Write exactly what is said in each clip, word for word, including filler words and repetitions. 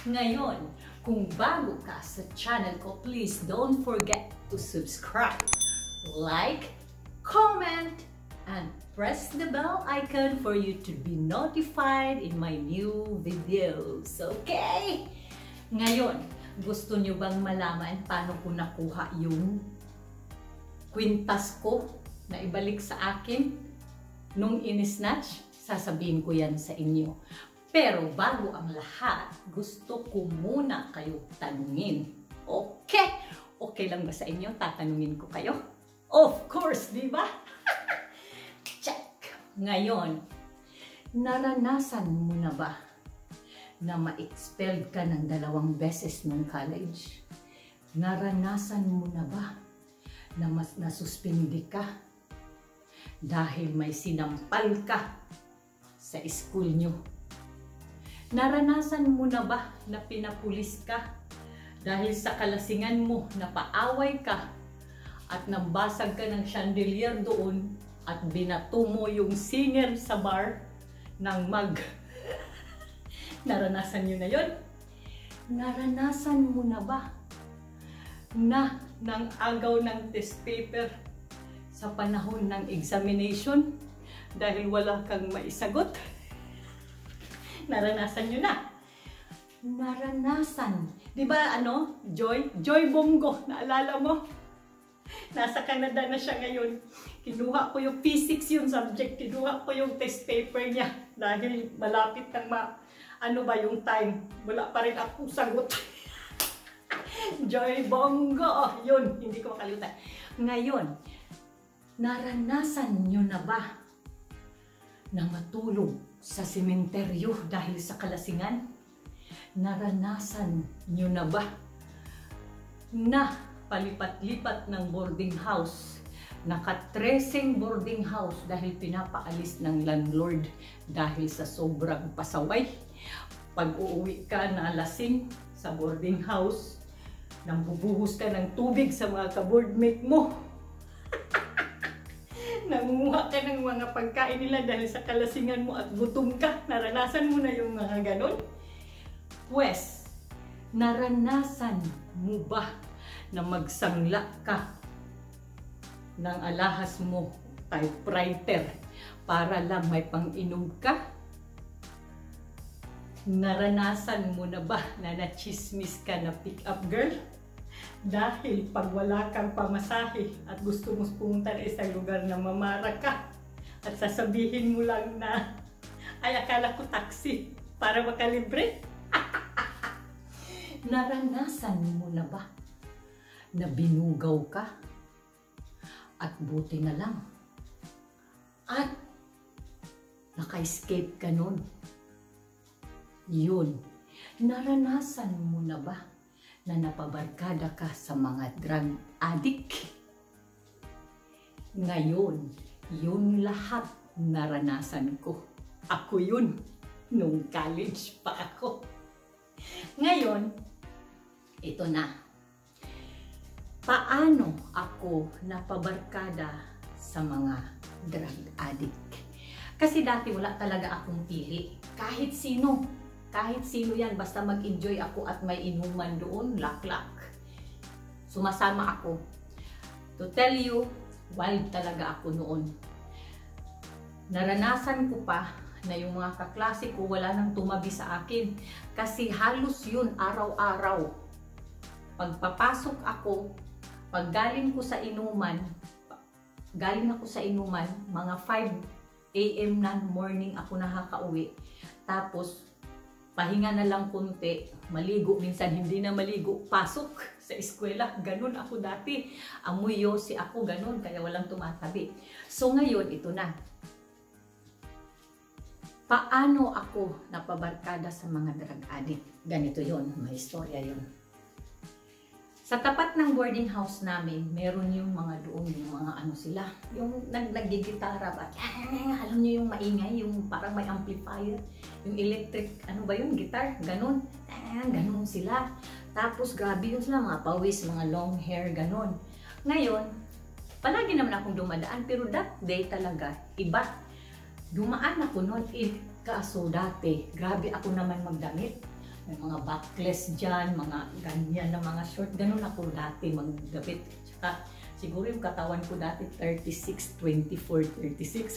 Ngayon, kung bago ka sa channel ko, please don't forget to subscribe, like, comment, and press the bell icon for you to be notified in my new videos. Okay? Ngayon, gusto nyo bang malaman paano ko nakuha yung kwintas ko na ibalik sa akin nung in-snatch? Sasabihin ko yan sa inyo. Pero bago ang lahat, gusto ko muna kayo tanungin. Okay? Okay lang ba sa inyo? Tatanungin ko kayo? Of course, di ba? Check! Ngayon, naranasan mo na ba na ma-expelled ka ng dalawang beses nung college? Naranasan mo na ba na mas nasuspindi ka dahil may sinampal ka sa school nyo? Naranasan mo na ba na pinapulis ka dahil sa kalasingan mo na paaway ka at nabasag ka ng chandelier doon at binato mo yung singer sa bar ng mag? Naranasan nyo na yun? Naranasan mo na ba na nang agaw ng test paper sa panahon ng examination dahil wala kang maisagot? Naranasan nyo na. Naranasan. Di ba ano, Joy? Joy Bongo, naalala mo? Nasa Canada na siya ngayon. Kinuha ko yung physics yung subject. Kinuha ko yung test paper niya. Dahil malapit ng ma... Ano ba yung time? Wala pa rin akong sagot. Joy Bongo. Yun, hindi ko makalimutan. Ngayon, naranasan nyo na ba na matulog sa sementeryo dahil sa kalasingan? Naranasan nyo na ba na palipat-lipat ng boarding house, nakatreseng boarding house dahil pinapaalis ng landlord dahil sa sobrang pasaway? Pag uuwi ka na lasing sa boarding house, nang bubuhos ka ng tubig sa mga ka-boardmate mo, nangunguha ka ng mga pagkain nila dahil sa kalasingan mo at gutom ka. Naranasan mo na yung mga ganon? Pwes, naranasan mo ba na magsangla ka ng alahas mo, typewriter, para lang may pang-inom ka? Naranasan mo na ba na nachismis ka na pick-up girl? Dahil pag wala kang pamasahe at gusto mo pumunta na isang lugar na mamara ka at sasabihin mo lang na ay akala ko taxi para makalibre. Naranasan mo na ba na binugaw ka at buti na lang at naka-escape ka nun? Yun, naranasan mo na ba na napabarkada ka sa mga drug addict? Ngayon, yun lahat naranasan ko. Ako yun, nung college pa ako. Ngayon, ito na. Paano ako napabarkada sa mga drug addict? Kasi dati wala talaga akong pili. Kahit sino. Kahit sino yan, basta mag-enjoy ako at may inuman doon, lak-lak. Sumasama ako. To tell you, wild talaga ako noon. Naranasan ko pa na yung mga kaklase ko wala nang tumabi sa akin. Kasi halos yun araw-araw. Pagpapasok ako, pag galing ko sa inuman, galing ako sa inuman, mga five A M na morning ako nakakauwi. Tapos, pahinga na lang kunti, maligo, minsan hindi na maligo, pasok sa eskwela. Ganun ako dati. Amoy yosi ako, ganun, kaya walang tumatabi. So ngayon, ito na. Paano ako napabarkada sa mga drug addict? Ganito yon, may istorya yon. Sa tapat ng boarding house namin, meron yung mga doon, yung mga ano sila, yung nag-nagigitara ba? Alam niyo yung maingay, yung parang may amplifier, yung electric, ano ba yun, guitar, ganun. Ganun sila. Tapos grabe yun sila, mga pawis, mga long hair, ganun. Ngayon, palagi naman akong dumadaan, pero that day talaga, iba. Dumaan ako noon, eh, kaso dati, grabe ako naman magdamit. May mga backless dyan, mga ganyan na mga short. Ganun ako dati magdapit. Tsaka siguro yung katawan ko dati thirty-six, twenty-four, thirty-six.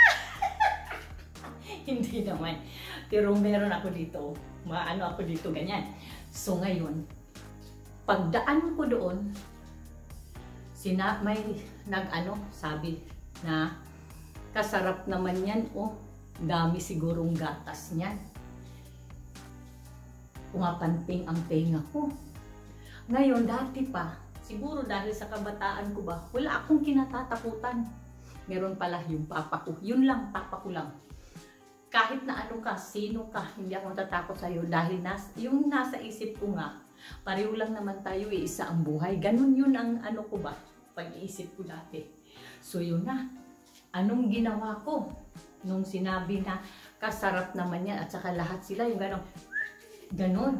Hindi naman. Pero meron ako dito. Maano ako dito, ganyan. So ngayon, pagdaan ko doon, sina may nag-ano, sabi na kasarap naman yan. Oh, dami sigurong gatas niyan. Pumapanting ang tenga ko. Ngayon, dati pa, siguro dahil sa kabataan ko ba, wala akong kinatatakutan. Meron pala yung papa ko. Yun lang, papa ko lang. Kahit na ano ka, sino ka, hindi ako natatakot sa'yo dahil nas, yung nasa isip ko nga, pareho lang naman tayo, eh, isa ang buhay. Ganun yun ang ano ko ba, pag-iisip ko dati. So yun na, anong ginawa ko? Nung sinabi na kasarap naman yan at saka lahat sila yung gano'n, ganon.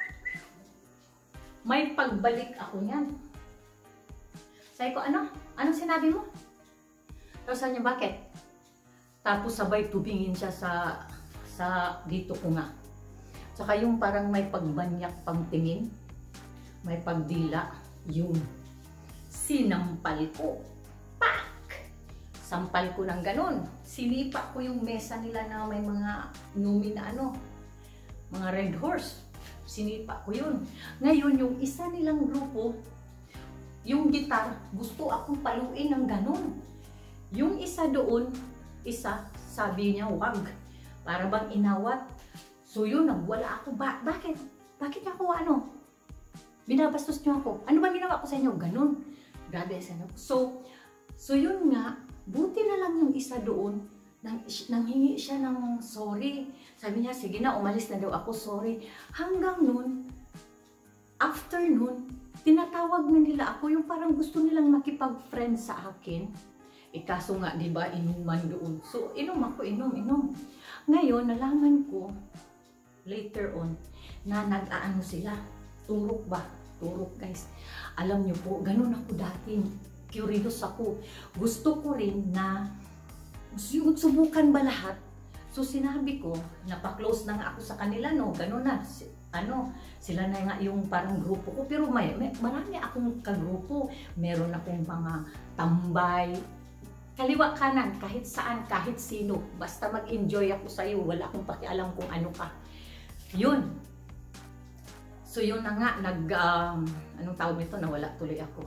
May pagbalik ako niyan. Sabi ko, ano? Anong sinabi mo? Tapos sabi niya, bakit? Tapos sabay tubingin siya sa, sa dito ko nga. Saka yung parang may pagbanyak pang tingin, may pagdila, yung sinampal ko. Pak! Sampal ko ng ganon. Sinipa ko yung mesa nila na may mga numi na ano, mga red horse. Sinipa ko yun. Ngayon, yung isa nilang grupo, yung gitar, gusto akong paluin ng ganun. Yung isa doon, isa, sabi niya, wag. Para bang inawat. So yun, nagwala ako. Ba bakit? Bakit ako ano? Binabastos niyo ako. Ano bang ginawa ko sa inyo? Ganun. Grabe sa inyo. So, so yun nga, buti na lang yung isa doon, nang, nanghingi siya ng sorry. Sabi niya, sige na, umalis na daw ako, sorry. Hanggang nun, after nun, tinatawag na nila ako, yung parang gusto nilang makipag-friend sa akin. E kaso nga, di ba, inuman doon. So, inom ako, inom, inom. Ngayon, nalaman ko, later on, na nag-aano sila. Turok ba? Turok, guys. Alam niyo po, ganun ako dati. Curious ako. Gusto ko rin na subukan ba lahat? So sinabi ko, napaklose na nga ako sa kanila, no? Ganun na. Ano, sila na nga yung parang grupo ko. Pero may, may marami akong kagrupo. Meron akong mga tambay. Kaliwa kanan, kahit saan, kahit sino. Basta mag-enjoy ako sa'yo. Wala akong pakialam kung ano ka. Yun. So yun na nga, nag, um, anong tawag nito? Nawala tuloy ako.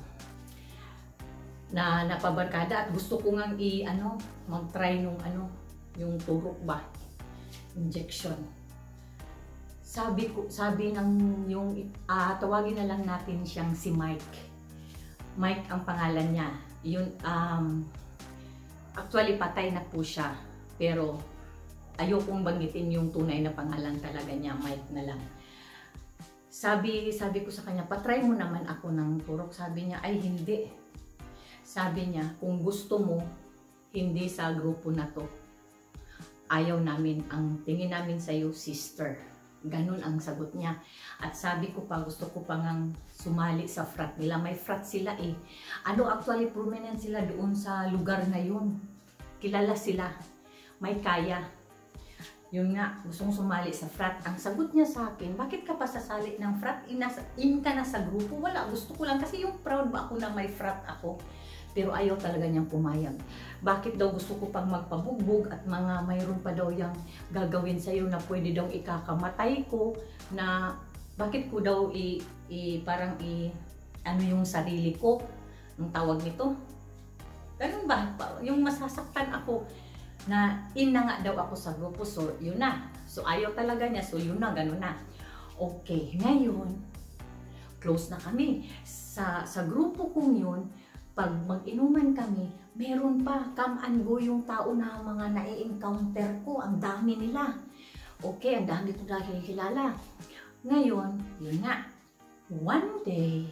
Na napabarkada at gusto ko ngang i ano mag-try nung ano yung turok ba, injection. Sabi ko, sabi ng yung uh, tawagin na lang natin siyang si Mike. Mike ang pangalan niya. Yun um actually patay na po siya, pero ayokong banggitin yung tunay na pangalan talaga niya, Mike na lang. Sabi sabi ko sa kanya, "Pa-try mo naman ako ng turok." Sabi niya, "Ay hindi." Sabi niya, kung gusto mo, hindi sa grupo na to. Ayaw namin, ang tingin namin sa'yo, sister. Ganun ang sagot niya. At sabi ko pa, gusto ko pa ngang sumali sa frat nila. May frat sila eh. Ano, actually, prominent sila doon sa lugar na yun. Kilala sila. May kaya. Yun nga, gusto kong sumali sa frat. Ang sagot niya sa akin, bakit ka pa sasali ng frat? Inasa, in ka na sa grupo? Wala, gusto ko lang. Kasi yung proud ba ako na may frat ako? Pero ayaw talaga niyang pumayag. Bakit daw gusto ko pang magpabugbog at mga mayroon pa daw yung gagawin sa'yo na pwede daw ikakamatay ko, na bakit ko daw i, i parang i ano yung sarili ko, ang tawag nito. Ganun ba? Yung masasaktan ako na in na nga daw ako sa grupo. So yun na. So ayaw talaga niya. So yun na, ganun na. Okay, ngayon close na kami. Sa, sa grupo kong yun, pag mag-inuman kami, meron pa, come and go yung tao na mga nai-encounter ko. Ang dami nila. Okay, ang dami ko dahil kilala. Ngayon, yun nga. One day,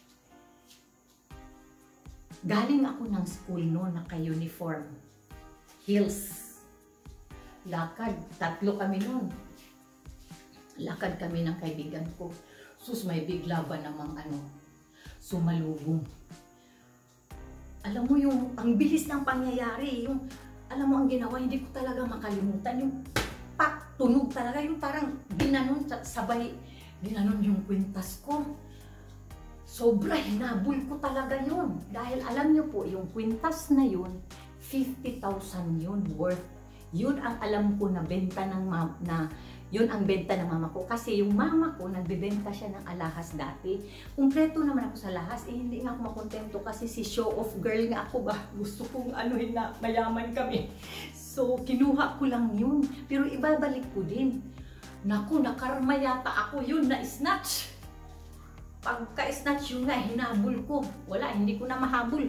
galing ako ng school noon, naka-uniform. Heels. Lakad. Tatlo kami noon. Lakad kami ng kaibigan ko. Sus, may bigla ba namang ano, sumalubong. Alam mo yung, ang bilis ng pangyayari, yung, alam mo ang ginawa, hindi ko talaga makalimutan, yung pak, tunog talaga yung parang ginanon, sabay ginanon yung kwintas ko. Sobra, hinabol ko talaga yun. Dahil alam nyo po, yung kwintas na yun, fifty thousand yun worth. Yun ang alam ko na benta ng mama, na yun ang benta ng mama ko. Kasi yung mama ko, nagbebenta siya ng alahas dati. Kumpleto naman ako sa lahas, eh hindi nga ako makontento kasi si show off girl nga ako ba. Gusto kong anuhin na mayaman kami. So, kinuha ko lang yun. Pero ibabalik ko din. Naku, nakarma yata ako yun na snatch. Pagka-snatch yun nga, hinabol ko. Wala, hindi ko na mahabol.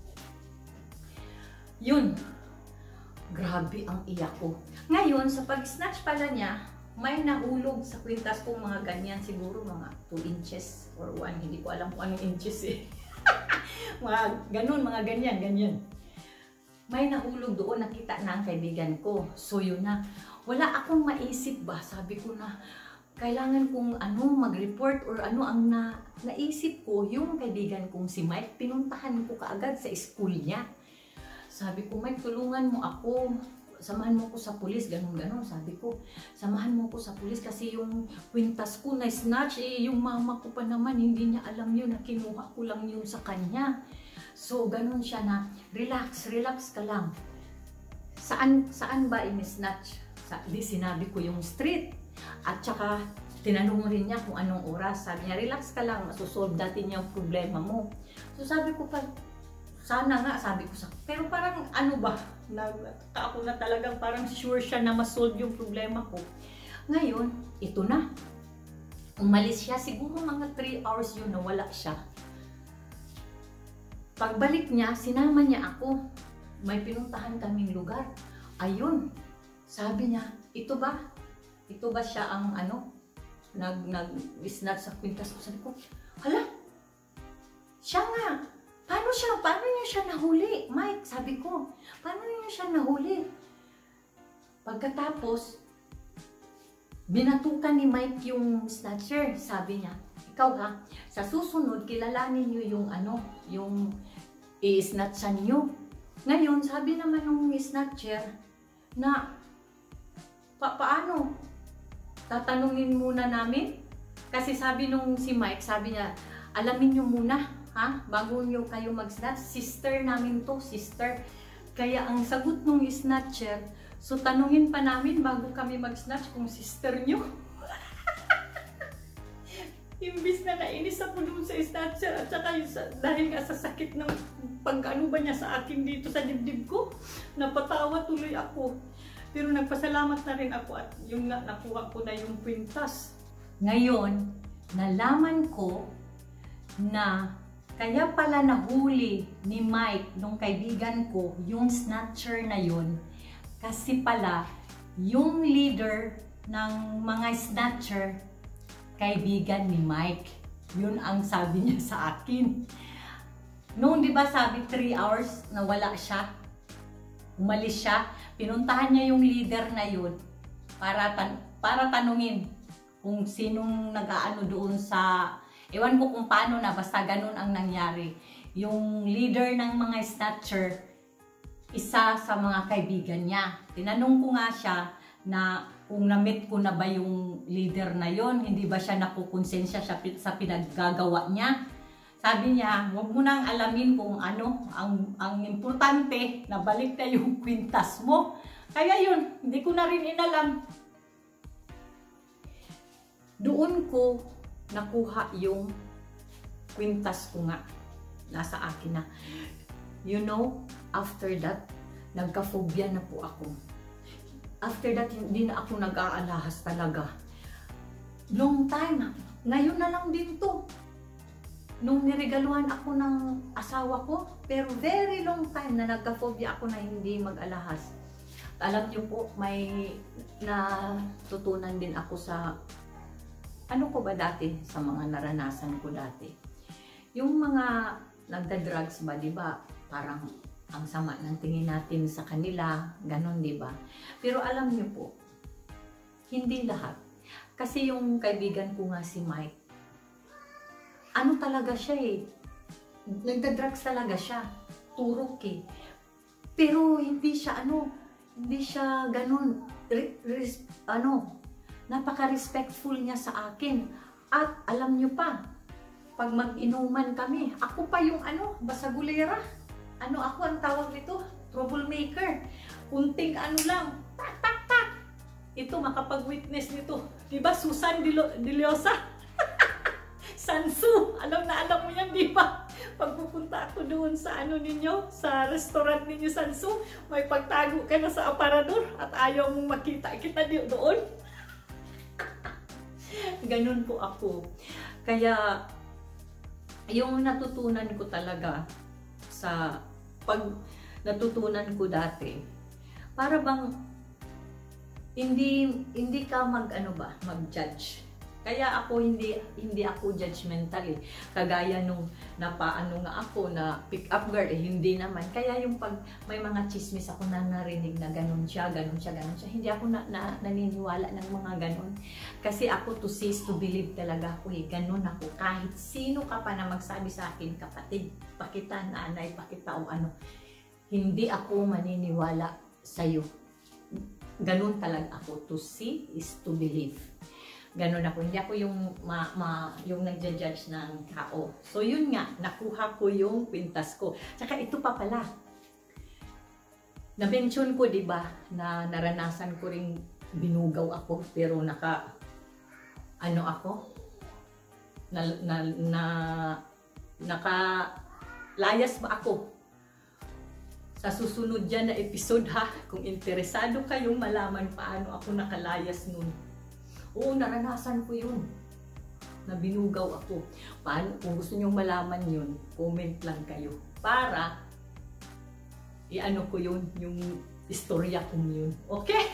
Yun. Grabe ang iyak ko. Ngayon, sa pag-snatch pala niya, may nahulog sa kwintas ko mga ganyan. Siguro mga two inches or one. Hindi ko alam kung anong inches eh. Mga ganun, mga ganyan, ganyan. May nahulog doon, nakita na ang kaibigan ko. So yun na. Wala akong maisip ba? Sabi ko na, kailangan kong ano, mag-report or ano ang na, naisip ko. Yung kaibigan kong si Mike, pinuntahan ko kaagad sa school niya. Sabi ko, Mike, tulungan mo ako. Samahan mo ko sa pulis, ganun-ganun. Sabi ko, samahan mo ko sa pulis kasi yung kwintas ko na snatch, eh, yung mama ko pa naman, hindi niya alam yun na kinuha ko lang yun sa kanya. So, ganun siya na, relax, relax ka lang. Saan, saan ba in-snatch? Sa, di sinabi ko yung street. At saka, tinanong rin niya kung anong oras. Sabi niya, relax ka lang, masusolve natin yung problema mo. So, sabi ko pa, sana nga, sabi ko sa, pero parang ano ba, na, ako na talagang parang sure siya na masolve yung problema ko. Ngayon, ito na. Umalis siya, siguro mga three hours yun, nawala siya. Pagbalik niya, sinama niya ako. May pinuntahan kaming lugar. Ayun, sabi niya, ito ba? Ito ba siya ang ano, nag-snatch sa kwintas ko? Sabi ko, hala, siya nga. Paano siya, paano niya siya nahuli? Mike, sabi ko, paano niya siya nahuli? Pagkatapos, binatukan ni Mike yung snatcher. Sabi niya, ikaw ha, sa susunod, kilalanin niyo yung ano, yung i-snatchan niyo. Ngayon, sabi naman ng snatcher na, pa paano? Tatanungin muna namin? Kasi sabi nung si Mike, sabi niya, alamin niyo muna. Ha? Bago nyo kayo mag-snatch, sister namin to, sister. Kaya ang sagot nung snatcher, so tanungin pa namin bago kami mag-snatch kung sister nyo. Imbis na nainis ako dun sa snatcher at saka yung, dahil nga sa sakit ng pag-ano ba niya sa akin dito sa dibdib ko, napatawa tuloy ako. Pero nagpasalamat na rin ako at yung nga nakuha ko na yung kwintas. Ngayon, nalaman ko na kaya pala nahuli ni Mike, nung kaibigan ko, yung snatcher na yun. Kasi pala, yung leader ng mga snatcher, kaibigan ni Mike. Yun ang sabi niya sa akin. Noong di ba sabi three hours na wala siya, umalis siya, pinuntahan niya yung leader na yun para, tan para tanungin kung sinong nag-aano doon sa... Ewan ko kung paano na, basta ganun ang nangyari. Yung leader ng mga snatcher, isa sa mga kaibigan niya. Tinanong ko nga siya na kung na-meet ko na ba yung leader na yon, hindi ba siya nakukonsensya siya sa pinaggagawa niya. Sabi niya, huwag mo nang alamin kung ano, ang, ang importante na balik na yung kwintas mo. Kaya yun, hindi ko na rin inalam. Doon ko nakuha yung kwintas ko nga. Nasa akin na. You know, after that, nagka-phobia na po ako. After that, hindi na ako nag-aalahas talaga. Long time. Ngayon na lang din to. Nung niregaluhan ako ng asawa ko, pero very long time na nagka-phobia ako na hindi mag-alahas. Alam niyo po, may natutunan din ako sa ano ko ba dati, sa mga naranasan ko dati. Yung mga nagda-drugs ba, di ba? Parang ang sama ng tingin natin sa kanila, ganon, di ba? Pero alam niyo po, hindi lahat. Kasi yung kaibigan ko nga si Mike, ano talaga siya eh, nagda-drugs talaga siya, turok eh. Pero hindi siya ano, hindi siya ganun, re, res, ano, napaka-respectful niya sa akin. At alam niyo pa, pag mag-inuman kami, ako pa yung ano, basagulera. Ano ako ang tawag nito? Troublemaker. Kunting ano lang, tak, tak, tak. Ito, makapag-witness nito. Diba, Susan Diliosa? Sansu, alam na alam mo yan, di ba? Pag pupunta ako doon sa ano ninyo, sa restaurant ninyo, Sansu, may pagtago ka na sa aparador at ayaw mong makita kita doon. Ganun po ako. Kaya, yung natutunan ko talaga sa pag natutunan ko dati, para bang hindi hindi ka mag ano ba, mag-judge. Kaya ako hindi hindi ako judgmental eh. Kagaya nung napaano nga ako na pick up girl eh, hindi naman. Kaya yung pag may mga chismis ako na narinig na ganun siya, ganun siya, ganun siya, hindi ako na, na naniniwala ng mga ganun. Kasi ako to see is to believe talaga ako eh. Ganun ako. Kahit sino ka pa na magsabi sa akin, kapatid, pakita, nanay, pakita o ano, hindi ako maniniwala sa'yo. Ganun talaga ako. To see is to believe. Ganun ako. Hindi ako yung, ma, ma, yung nagja-judge ng tao. So, yun nga. Nakuha ko yung pintas ko. Tsaka ito pa pala. Na-mention ko, diba, na naranasan ko ring binugaw ako. Pero naka, ano ako? Na, na, na, naka, layas ba ako? Sa susunod dyan na episode ha, kung interesado kayong malaman paano ako nakalayas nun. Oo, naranasan ko yun. Na binugaw ako. Paano, kung gusto nyong malaman yun, comment lang kayo. Para, i-ano ko yun, yung istorya ko yun. Okay?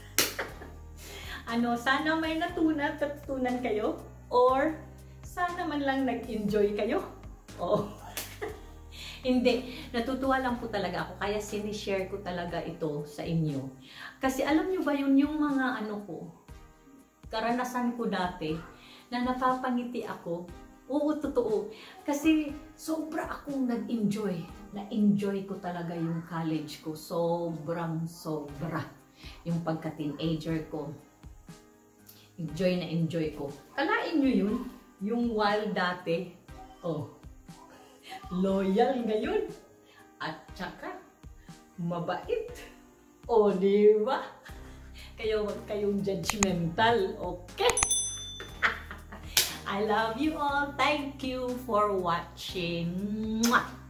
Ano, sana may natunan, natutunan kayo. Or, sana man lang nag-enjoy kayo. Oh. Hindi, natutuwa lang po talaga ako. Kaya sinishare ko talaga ito sa inyo. Kasi alam nyo ba yun, yung mga ano ko, karanasan ko dati, na napapangiti ako. Oo, totoo. Kasi sobra akong nag-enjoy. Na-enjoy ko talaga yung college ko. Sobrang sobra. Yung pagka-teenager ko. Enjoy na enjoy ko. Kalain nyo yun? Yung wild dati. Oh. Loyal ngayon. At saka, mabait. O, diba? Kayo, wag kayong judgmental, okay? I love you all. Thank you for watching. Mwah!